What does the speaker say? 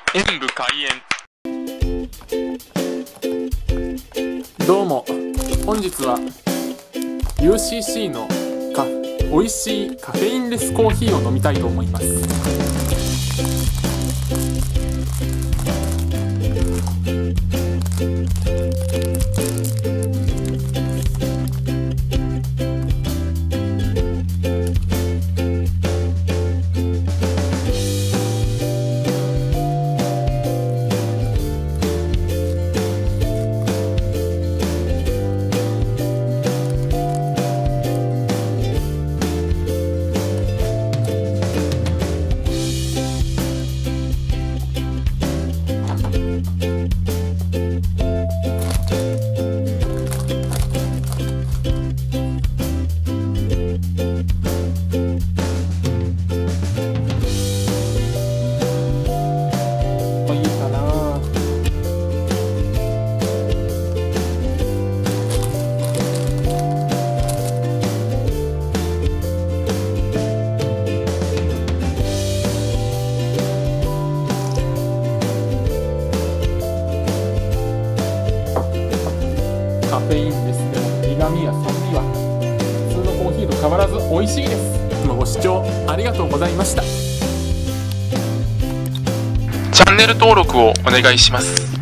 演武開演。 どうも、本日は UCC の美味しいカフェインレスコーヒーを飲みたいと思います。いいかな。カフェインレスでも苦味や酸味は普通のコーヒーと変わらず美味しいです。ご視聴ありがとうございました。 チャンネル登録をお願いします。